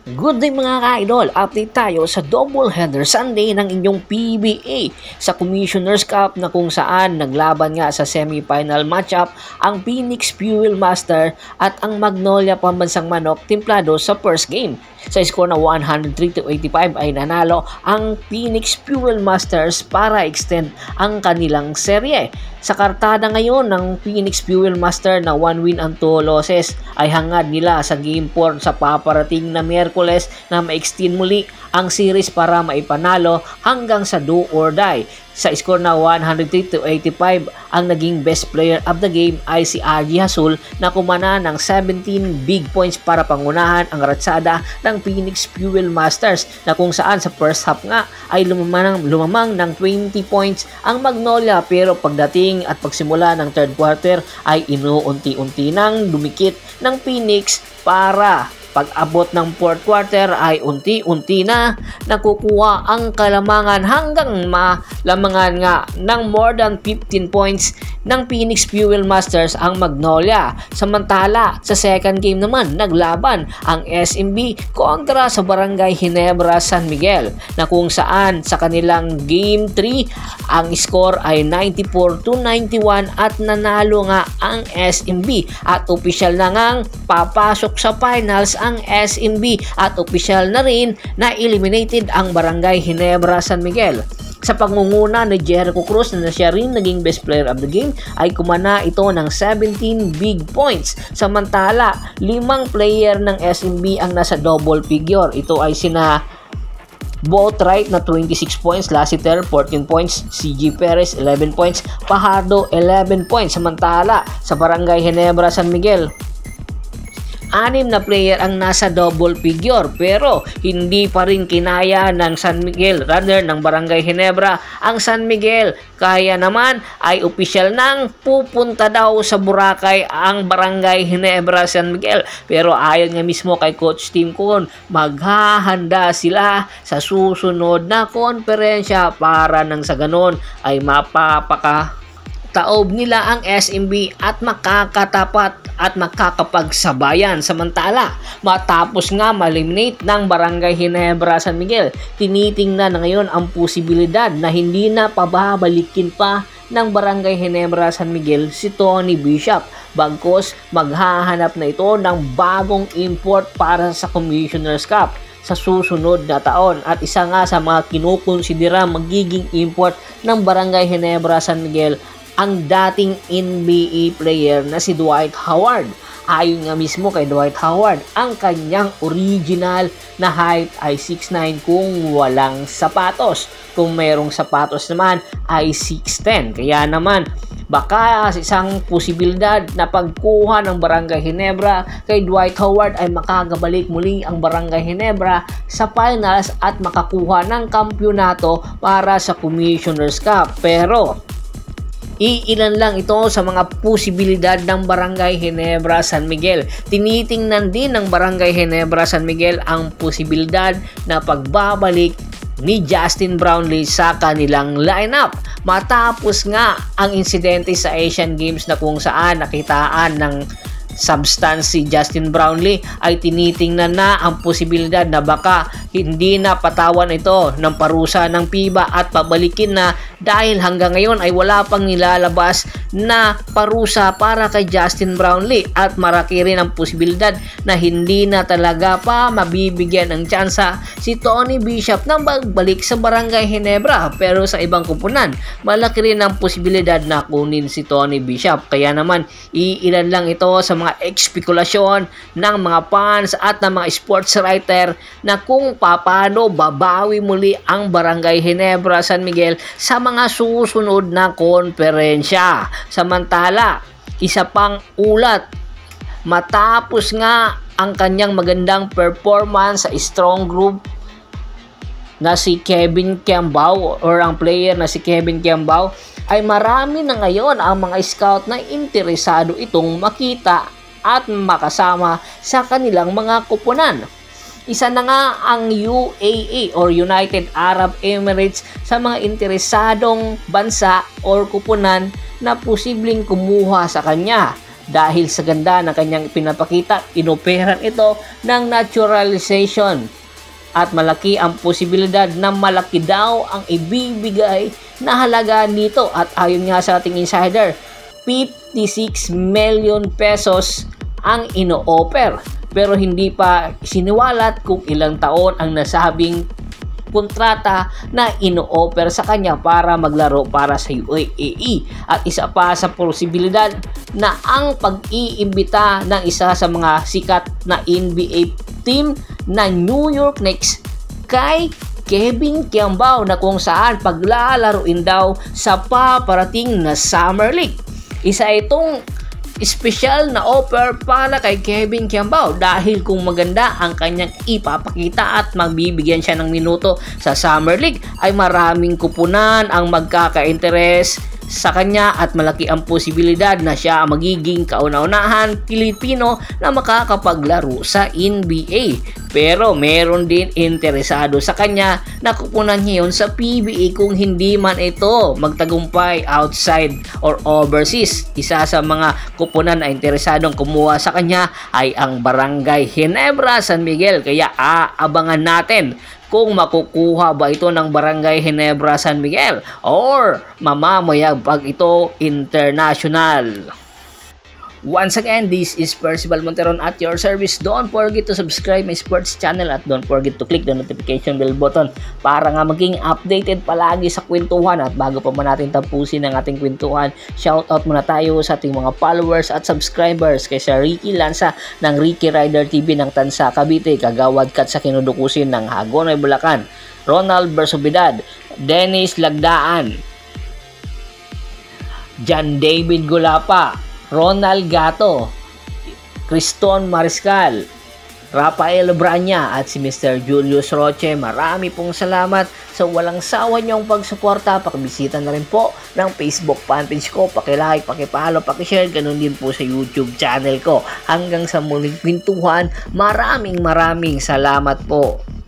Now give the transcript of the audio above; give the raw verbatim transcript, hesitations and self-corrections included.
Good day mga ka-idol! Update tayo sa double header Sunday ng inyong P B A sa Commissioner's Cup na kung saan naglaban nga sa semi-final matchup ang Phoenix Fuel Master at ang Magnolia Pambansang Manok timplado sa first game. Sa score na one hundred three to eighty-five ay nanalo ang Phoenix Fuel Masters para extend ang kanilang serye. Sa kartada ngayon ng Phoenix Fuel Master na one win and two losses ay hangad nila sa game four sa paparating na Miyerkules na ma-extend muli ang series para maipanalo hanggang sa do or die. Sa score na one hundred three to eighty-five, ang naging best player of the game ay si Agi Hasul na kumana ng seventeen big points para pangunahan ang ratsada ng Phoenix Fuel Masters na kung saan sa first half nga ay lumamang, lumamang ng twenty points ang Magnolia, pero pagdating at pagsimula ng third quarter ay inuunti-unti nang dumikit ng Phoenix para pag-abot ng fourth quarter ay unti-unti na nakukuha ang kalamangan hanggang malamangan nga ng more than fifteen points ng Phoenix Fuel Masters ang Magnolia. Samantala, sa second game naman, naglaban ang S M B kontra sa Barangay Ginebra San Miguel na kung saan sa kanilang game three ang score ay ninety-four to ninety-one at nanalo nga ang S M B at opisyal na ngang papasok sa finals ang S M B at opisyal na rin na eliminated ang Barangay Ginebra San Miguel. Sa pangunguna ni Jericho Cruz na siya rin naging best player of the game ay kumana ito ng seventeen big points. Samantala, limang player ng S M B ang nasa double figure. Ito ay sina Boatwright na twenty-six points, Lassiter fourteen points, C G Perez eleven points, Pajardo eleven points. Samantala, sa Barangay Ginebra San Miguel, anim na player ang nasa double figure, pero hindi pa rin kinaya ng San Miguel, rather ng Barangay Ginebra ang San Miguel. Kaya naman ay opisyal nang pupunta daw sa Boracay ang Barangay Ginebra San Miguel, pero ayon nga mismo kay Coach Tim Con, maghahanda sila sa susunod na konferensya para nang sa ganon ay mapapaka taob nila ang S M B at makakatapat at makakapagsabayan. Samantala, matapos nga ma-eliminate ng Barangay Ginebra San Miguel, tinitingnan na ngayon ang posibilidad na hindi na pababalikin pa ng Barangay Ginebra San Miguel si Tony Bishop, bagkos maghahanap na ito ng bagong import para sa Commissioner's Cup sa susunod na taon. At isa nga sa mga kinukonsidera magiging import ng Barangay Ginebra San Miguel ang dating N B A player na si Dwight Howard. Ayon nga mismo kay Dwight Howard, ang kanyang original na height ay six nine kung walang sapatos. Kung mayroong sapatos naman ay six ten. Kaya naman, baka isang posibilidad na pagkuha ng Barangay Ginebra kay Dwight Howard ay makagabalik muli ang Barangay Ginebra sa finals at makakuha ng kampyonato para sa Commissioner's Cup. Pero iilan lang ito sa mga posibilidad ng Barangay Ginebra San Miguel. Tinitingnan din ng Barangay Ginebra San Miguel ang posibilidad na pagbabalik ni Justin Brownlee sa kanilang lineup matapos nga ang insidente sa Asian Games na kung saan nakitaan ng substance si Justin Brownlee, ay tinitingnan na ang posibilidad na baka hindi na patawan ito ng parusa ng FIBA at pabalikin na, dahil hanggang ngayon ay wala pang nilalabas na parusa para kay Justin Brownlee at maraki rin ang posibilidad na hindi na talaga pa mabibigyan ng tsansa si Tony Bishop na magbalik sa Barangay Ginebra. Pero sa ibang kupunan, malaki rin ang posibilidad na kunin si Tony Bishop. Kaya naman, iilan lang ito sa mga ekspekulasyon ng mga fans at ng mga sports writer na kung paano babawi muli ang Barangay Ginebra San Miguel sa mga susunod na konferensya. Samantala, isa pang ulat, matapos nga ang kanyang magandang performance sa strong group na si Kevin Kiambao or ang player na si Kevin Kiambao, ay marami na ngayon ang mga scout na interesado itong makita at makasama sa kanilang mga kupunan. Isa na nga ang U A E or United Arab Emirates sa mga interesadong bansa or kupunan na posibleng kumuha sa kanya. Dahil sa ganda ng kanyang pinapakita, inoperan ito ng naturalization. At malaki ang posibilidad na malaki daw ang ibibigay na halaga nito. At ayon nga sa ating insider, fifty-six million pesos ang ino-offer. Pero hindi pa siniwalat kung ilang taon ang nasabing kontrata na ino-offer sa kanya para maglaro para sa U A E. At isa pa sa posibilidad na ang pag-iimbita ng isa sa mga sikat na N B A team na New York Knicks kay Kevin Kiambao, na kung saan paglalaruin daw sa paparating na Summer League. Isa itong special na offer para kay Kevin Kiambao dahil kung maganda ang kanyang ipapakita at magbibigyan siya ng minuto sa Summer League, ay maraming kupunan ang magkaka-interes sa kanya at malaki ang posibilidad na siya magiging kauna-unahan Pilipino na makakapaglaro sa N B A. Pero meron din interesado sa kanya na kupunan niya yun sa P B A kung hindi man ito magtagumpay outside or overseas. Isa sa mga kupunan na interesadong kumuha sa kanya ay ang Barangay Ginebra San Miguel. Kaya aabangan natin kung makukuha ba ito ng Barangay Ginebra San Miguel or mamamayag pag ito international. Once again, this is Percival Monteron at your service. Don't forget to subscribe my sports channel at don't forget to click the notification bell button para nga maging updated palagi sa kwentuhan. At bago pa man natin tapusin ang ating kwentuhan, shoutout muna tayo sa ating mga followers at subscribers kay Sir Ricky Lanza ng Ricky Rider T V ng Tansa, Cavite, Kagawad Kat sa Kinudukusin ng Hagonoy, Bulacan, Ronald Bersobidad, Dennis Lagdaan, John David Gulapa, Ronald Gato, Criston Mariscal, Rafael Branya at si Mister Julius Roche. Marami pong salamat sa walang sawa niyong pagsuporta. Pakibisita na rin po ng Facebook fanpage ko. Pakilike, pakipollow, pakishare. Ganun din po sa YouTube channel ko. Hanggang sa muling kwentuhan, maraming maraming salamat po.